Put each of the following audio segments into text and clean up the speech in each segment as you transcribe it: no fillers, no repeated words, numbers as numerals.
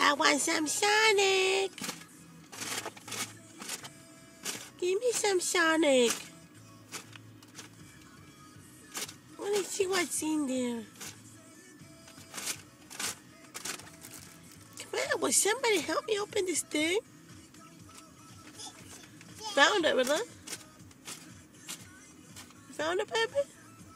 I want some Sonic. Give me some Sonic. I want to see what's in there. Come on, will somebody help me open this thing? Found it, brother. Found it, baby?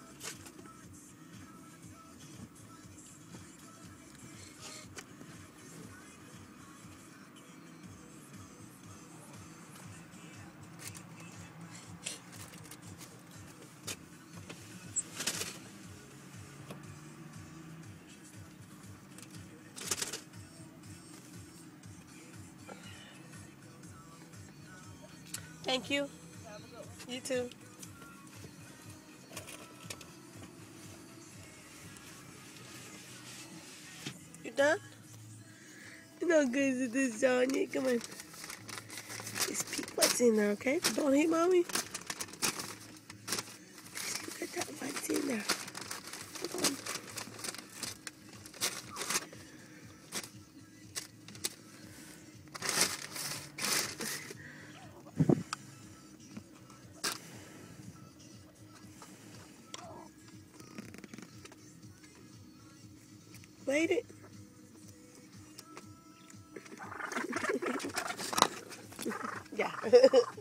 Thank you. You too. You done? You know good as this, Johnny. Come on. Just peek what's in there, okay? Don't hit mommy. Just look at that. What's in there? Hold on. Wait it. Yeah.